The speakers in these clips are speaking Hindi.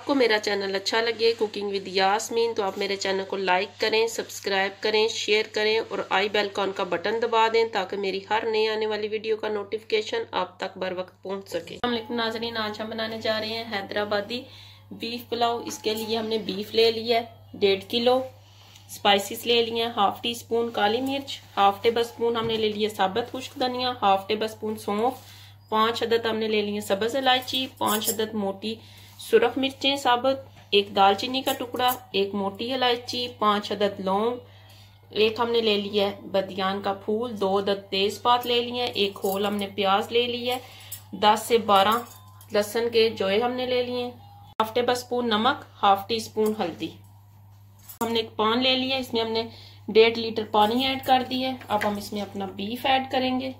आपको मेरा चैनल अच्छा लगे कुकिंग विद यास्मीन तो आप मेरे चैनल को लाइक करें, सब्सक्राइब करें, शेयर करें और आई बेल आइकॉन का बटन दबा दें ताकि मेरी हर नई आने वाली वीडियो का नोटिफिकेशन आप तक बर वक्त पहुंच सके। अस्सलाम नाज़रीन, आज हम बनाने जा रहे हैं हैदराबादी बीफ पुलाव। इसके लिए हमने बीफ ले लिया है 1.5 किलो। स्पाइसेस ले लिए हाफ टी स्पून काली मिर्च, हाफ टेबल स्पून हमने ले लिया साबुत खुश्क धनिया, हाफ टेबल स्पून सौंफ, 5 अदद हमने ले लिए सब्ज इलायची, 5 अदद मोटी सुरख मिर्चें साबुत, 1 दालचीनी का टुकड़ा, 1 मोटी इलायची, 5 अदद लौंग, 1 हमने ले लिया है बदियान का फूल, 2 अदद तेजपात ले लिए, 1 होल हमने प्याज ले लिया, 10 से 12 लहसुन के जोए हमने ले लिए, हाफ टेबल स्पून नमक, हाफ टी स्पून हल्दी। हमने एक पान ले लिया, इसमें हमने 1.5 लीटर पानी ऐड कर दिया है। अब हम इसमें अपना बीफ ऐड करेंगे।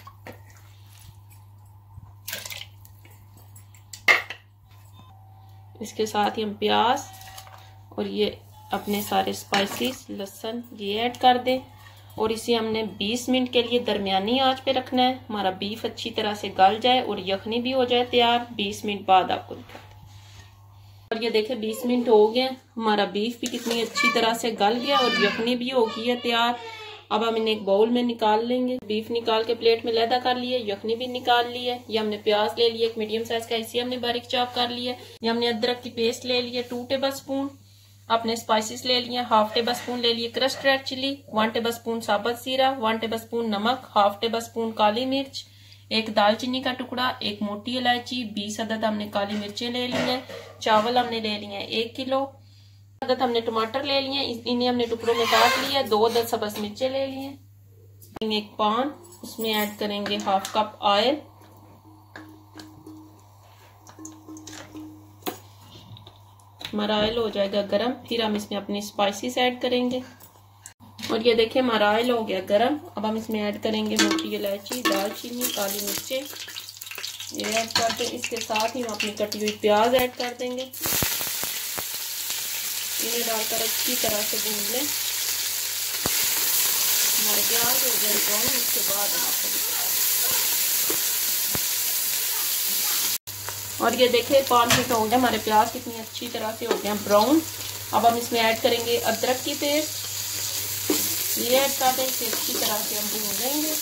इसके साथ ही हम प्याज और ये अपने सारे स्पाइसेस लहसुन ये ऐड कर दें और इसे हमने 20 मिनट के लिए दरमियानी आंच पे रखना है। हमारा बीफ अच्छी तरह से गल जाए और यखनी भी हो जाए तैयार। 20 मिनट बाद आपको दिखाते हैं। और ये देखें 20 मिनट हो गए, हमारा बीफ भी कितनी अच्छी तरह से गल गया और यखनी भी हो गई है तैयार। अब हम इन्हें एक बाउल में निकाल लेंगे। बीफ निकाल के प्लेट में लैदा कर लिया, यखनी भी निकाल ली है। ये हमने प्याज ले लिया एक मीडियम साइज का, इसे हमने बारीक चॉप कर लिया। ये हमने अदरक की पेस्ट ले लिया 2 टेबल स्पून। अपने स्पाइसेस ले लिए, हाफ टेबल स्पून ले लिए crushed red chilli, 1 tablespoon साबुत जीरा, 1 टेबल स्पून नमक, हाफ टेबल स्पून काली मिर्च, 1 दालचीनी का टुकड़ा, 1 मोटी इलायची, 20 अदद हमने काली मिर्चें ले ली है। चावल हमने ले लिए 1 किलो। अदद हमने टमाटर ले लिए, इन्हें हमने टुकड़ों में काट लिया। 2 अदद सब्ज मिर्चें ले लिए। एक पान, उसमें ऐड करेंगे हाफ कप ऑयल। हमारा ऑयल हो जाएगा गरम, फिर हम इसमें अपनी स्पाइसेस ऐड करेंगे। और ये देखिए हमारा ऑयल हो गया गरम। अब हम इसमें ऐड करेंगे मोटी इलायची, दालचीनी, काली मिर्चें ये ऐड कर दें। इसके साथ ही हम अपनी कटी हुई प्याज ऐड कर देंगे। इन्हें डालकर अच्छी तरह से भून लें। हमारे प्याज हो जाए ब्राउन, उसके बाद हम आपको। और ये देखिए 5 मिनट हो गए, हमारे प्याज कितनी अच्छी तरह से हो गए ब्राउन। अब हम इसमें ऐड करेंगे अदरक की पेस्ट, ये ऐड कर दें। इसे अच्छी तरह से हम भून लेंगे।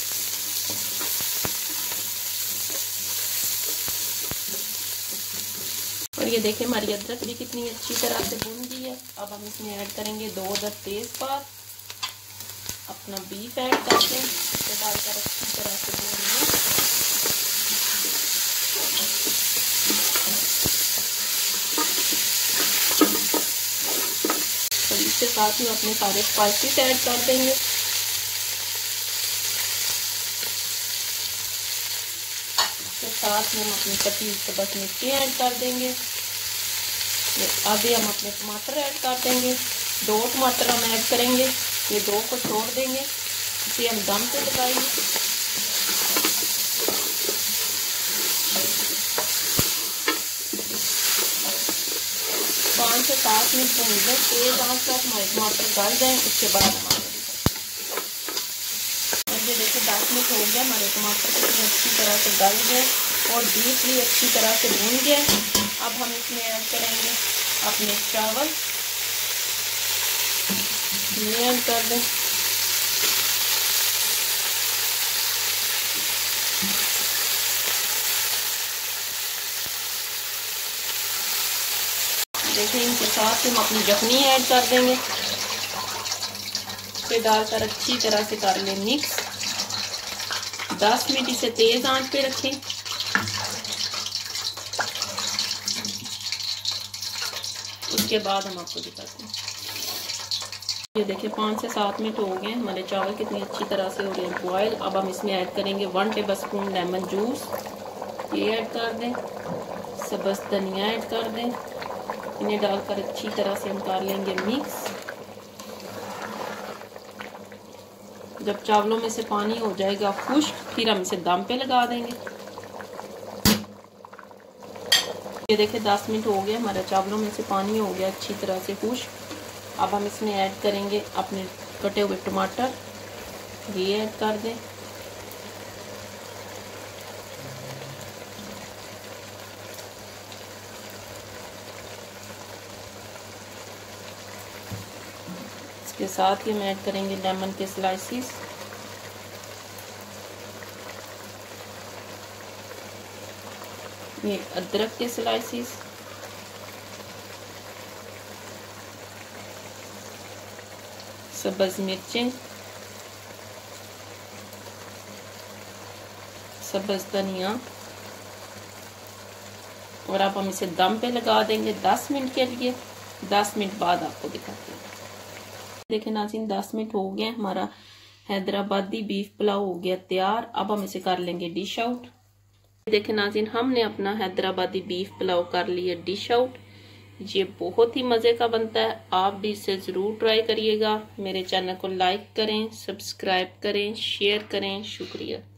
और ये देखें हमारी अदरक भी कितनी अच्छी तरह से भून गई है। अब हम इसमें ऐड करेंगे 2 अदद तेजपात, अपना बीफ ऐड करते हैं, इसे डालकर अच्छी तरह से भून लें। और इसके साथ ही अपने सारे स्पाइसेस ऐड कर देंगे। साथ में हम अपनी कटी हुई सब्ज मिर्ची ऐड कर देंगे। आधे हम अपने टमाटर ऐड कर देंगे। 2 टमाटर हम ऐड करेंगे, ये 2 को छोड़ देंगे। इसे हम दम पे लगाएंगे। पाँच से 7 मिनट भून लें, तेज आंच पर हमारे टमाटर गल जाए। उसके बाद हमारे ये देखिए 10 मिनट हो गया, हमारे टमाटर कितनी अच्छी तरह से गल गए और बीफ भी अच्छी तरह से भून गया। अब हम इसमें ऐड करेंगे अपने चावल, ये ऐड कर दें। देखिए इनके साथ हम अपनी यखनी ऐड कर देंगे। इसे डालकर अच्छी तरह से कर लें मिक्स। 10 मिनट इसे तेज आंच पे रखें। उसके बाद हम आपको दिखाते हैं। ये देखिए 5 से 7 मिनट हो गए, हमारे चावल कितनी अच्छी तरह से हो गए बॉयल। अब हम इसमें ऐड करेंगे 1 टेबल स्पून लेमन जूस, ये ऐड कर दें। सब्ज धनिया ऐड कर दें। इन्हें डालकर अच्छी तरह से हम कर लेंगे मिक्स। जब चावलों में से पानी हो जाएगा खुश्क, फिर हम इसे दम पे लगा देंगे। ये देखिए 10 मिनट हो गए, हमारे चावलों में से पानी हो गया अच्छी तरह से खुश्क। अब हम इसमें ऐड करेंगे अपने कटे हुए टमाटर, ये ऐड कर दें। इसके साथ ही हम ऐड करेंगे लेमन के स्लाइसिस। ये अदरक के स्लाइसिस, सब्ज मिर्चें, सब्ज धनिया, और अब हम इसे दम पे लगा देंगे 10 मिनट के लिए। 10 मिनट बाद आपको दिखाते हैं। देखें नाज़रीन, 10 मिनट हो गए, हमारा हैदराबादी बीफ पुलाव हो गया तैयार। अब हम इसे कर लेंगे डिश आउट। देखें नाज़रीन, हमने अपना हैदराबादी बीफ पुलाव कर लिया डिश आउट। ये बहुत ही मज़े का बनता है, आप भी इसे ज़रूर ट्राई करिएगा। मेरे चैनल को लाइक करें, सब्सक्राइब करें, शेयर करें। शुक्रिया।